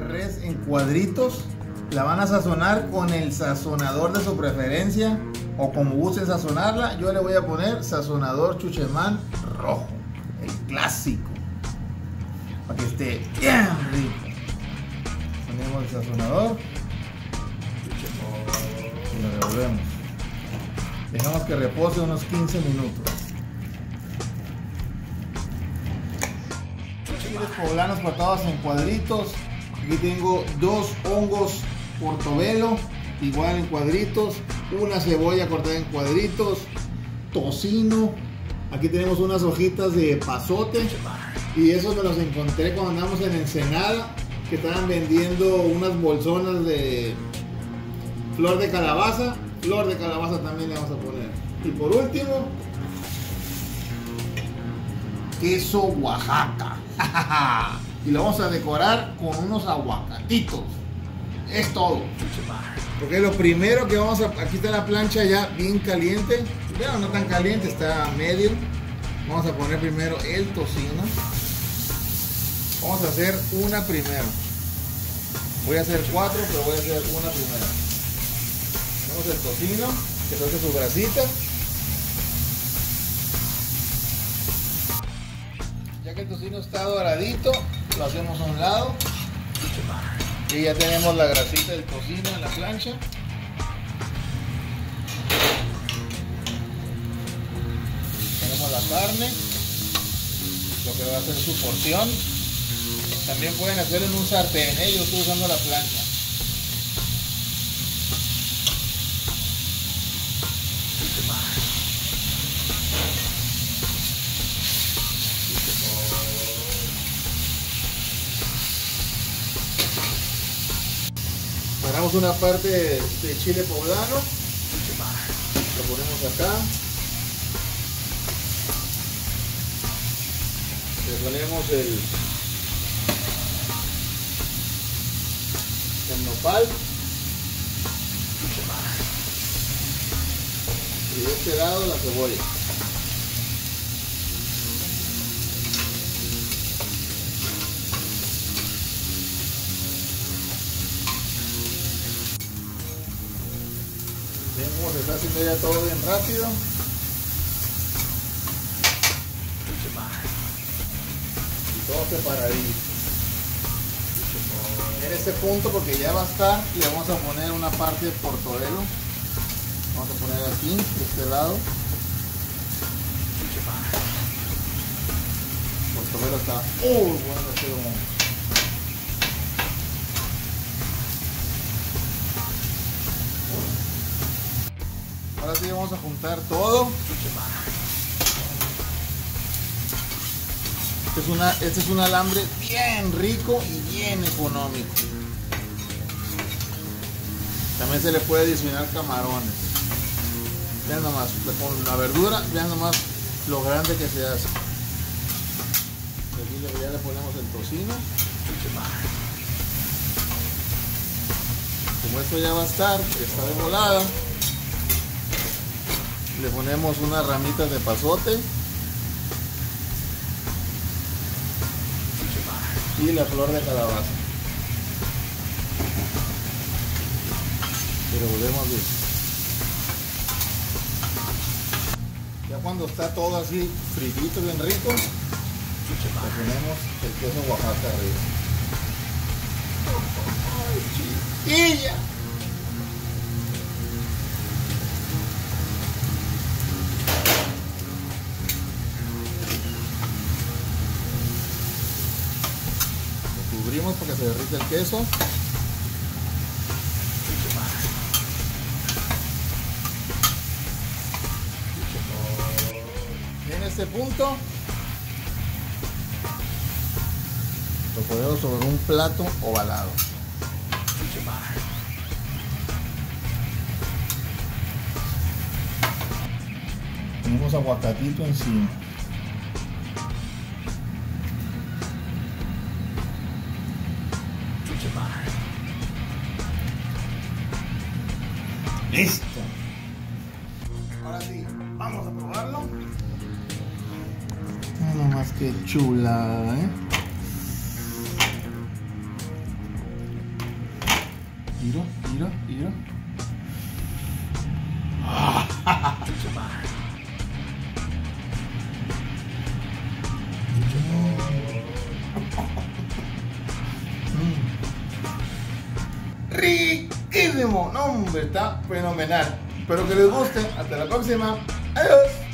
res en cuadritos. La van a sazonar con el sazonador de su preferencia o como gusten sazonarla. Yo le voy a poner sazonador Chuchemán rojo, el clásico, para que esté bien rico. Ponemos el sazonador y lo revolvemos. Dejamos que repose unos 15 minutos. Chiles poblanos cortados en cuadritos. Aquí tengo 2 hongos portobelo, igual en cuadritos. Una cebolla cortada en cuadritos. Tocino. Aquí tenemos unas hojitas de pasote. Y esos me los encontré cuando andamos en Ensenada, que estaban vendiendo unas bolsonas de flor de calabaza. Flor de calabaza también le vamos a poner. Y por último, queso Oaxaca. Y lo vamos a decorar con unos aguacatitos. Es todo. Porque lo primero que vamos a... Aquí está la plancha ya bien caliente. Pero no tan caliente, está a medio. Vamos a poner primero el tocino. Vamos a hacer una primero. Voy a hacer 4, pero voy a hacer una primero. Tenemos el tocino, que toque su grasita. Ya que el tocino está doradito, lo hacemos a un lado. Y ya tenemos la grasita del tocino en la plancha. Tenemos la carne, lo que va a ser su porción. También pueden hacerlo en un sartén, ¿eh? Yo estoy usando la plancha. Agarramos una parte de chile poblano, lo ponemos acá, le ponemos el nopal y de este lado la cebolla. Ven cómo se está haciendo ya todo bien rápido. Y todo separadito. En este punto, porque ya va a estar, le vamos a poner una parte de portobelo. Vamos a poner aquí, de este lado. Portobelo está muy bueno este momento. Ahora sí vamos a juntar todo. Este es un alambre bien rico y bien económico. También se le puede adicionar camarones. Vean nomás, con la verdura, vean nomás lo grande que se hace. Aquí ya le ponemos el tocino. Como esto ya va a estar, está de volada, le ponemos unas ramitas de pasote y la flor de calabaza. Y revolvemos bien. Ya cuando está todo así fritito, bien rico, le ponemos el queso Oaxaca arriba. ¡Ay, chiquilla! Lo cubrimos para que se derrita el queso. En este punto lo ponemos sobre un plato ovalado. Ponemos aguacatito encima. Listo. Ahora sí, vamos a probarlo. Nada más que chulada, ¿eh? Mira. Riquísimo, no hombre, está fenomenal. Espero que les guste. Hasta la próxima. Adiós.